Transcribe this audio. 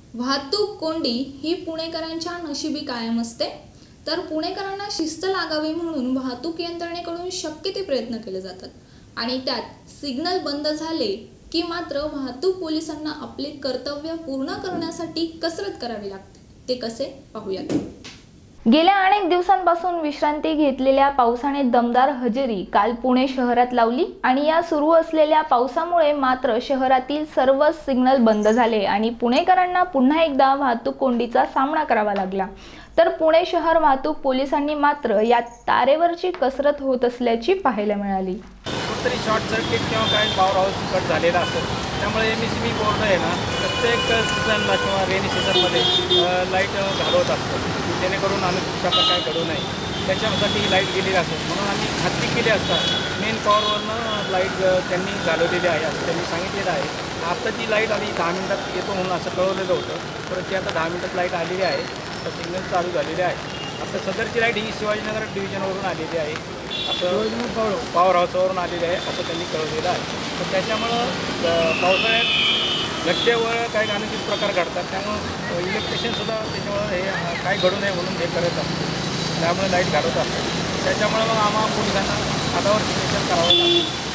वाहतूक कोंडी ही पुणेकरांच्या नशिबी कायम असते। तर पुणेकरांना शिस्त लागावी म्हणून वाहतूक यंत्रणेकडून शक्य ते प्रयत्न केले जातात आणि त्यात सिग्नल बंद झाले की मात्र वाहतूक पोलिसांना आपले कर्तव्य पूर्ण करण्यासाठी कसरत करावी लागते। ते कसे पाहूयात। गेल्या अनेक दिवसांपासून विश्रांती घेतलेल्या पावसाने दमदार हजेरी काल पुणे शहरात लावली आणि या सुरू असलेल्या पावसामुळे मात्र शहरातील सर्व सिग्नल बंद झाले आणि पुणेकरांना पुन्हा एकदा वाहतूक कोंडीचा सामना करावा लागला। तर पुणे शहर वाहतूक पोलिसांनी मात्र या तारेवरची कसरत होत असल्याची पाहायला मिळाली। कुठेतरी शॉर्ट सर्किट किंवा काही पॉवर हाऊस कट झालेला असेल, त्यामुळे MSEB बोर्ड आहे ना प्रत्येक सीझनला किंवा रेनी सीझनमध्ये लाईट घालवत असतो, जेणेकरून अनपेक्षित काय घडू नये त्याच्यासाठी लाईट गेलेली असेल म्हणून आम्ही खात्री केली असता मेन पॉवरवरनं लाईट त्यांनी घालवलेली आहे असं त्यांनी सांगितलेलं आहे। आता जी लाईट आली 10 मिनिटात येतो म्हणून असं कळवलेलं होतं, परत ती आता 10 मिनिटात लाईट आलेली आहे, तर सिग्नल चालू झालेले आहे। आता सदरची लाईट ही शिवाजीनगर डिव्हिजनवरून आलेली आहे, असं पॉवर हाऊसवरून आलेली आहे असं त्यांनी कळवलेलं आहे। तर त्याच्यामुळं पावसाळ्यात घटतेवर काही अनुचित प्रकार घडतात, त्यामुळं इलेक्ट्रिशियनसुद्धा त्याच्यामुळं हे काय घडू नये म्हणून हे करत असतात, त्यामुळे लाईट घालवत असतात। त्याच्यामुळं मग आम्हाला पोलिसांना हातावर सिग्नेचर करावं लागतं।